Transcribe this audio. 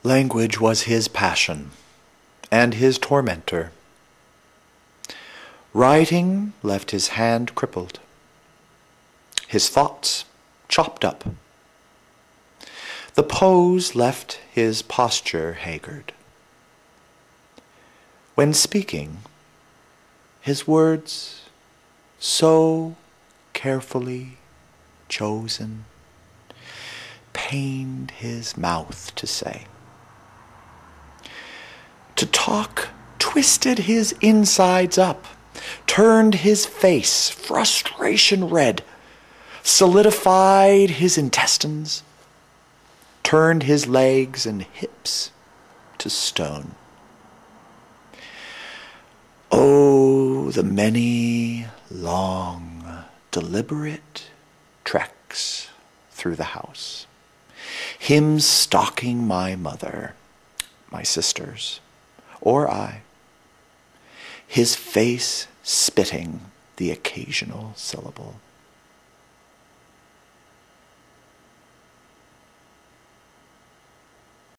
Language was his passion and his tormentor. Writing left his hand crippled, his thoughts chopped up. The pose left his posture haggard. When speaking, his words, so carefully chosen, pained his mouth to say. To talk twisted his insides up, turned his face frustration red, solidified his intestines, turned his legs and hips to stone. Oh, the many long, deliberate treks through the house. Him stalking my mother, my sisters, or I. His face spitting the occasional syllable.